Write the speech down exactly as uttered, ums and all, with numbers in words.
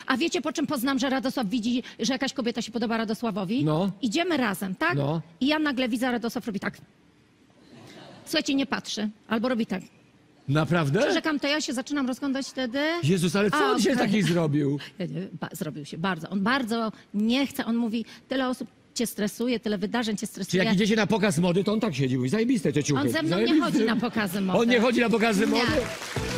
A wiecie, po czym poznam, że Radosław widzi, że jakaś kobieta się podoba Radosławowi? No. Idziemy razem, tak? No. I ja nagle widzę, Radosław robi tak. Słuchajcie, nie patrzy. Albo robi tak. Naprawdę? Czekam, to ja się zaczynam rozglądać wtedy. Jezus, ale co A, on się okej. taki zrobił? Ja nie, ba, zrobił się bardzo. On bardzo nie chce. On mówi, tyle osób cię stresuje, tyle wydarzeń cię Czy stresuje. jak idziecie na pokaz mody, to on tak siedzi, mówi, zajebiste te ciuchy. On ze mną nie zajebiste. chodzi na pokazy mody. On nie chodzi na pokazy mody? Nie.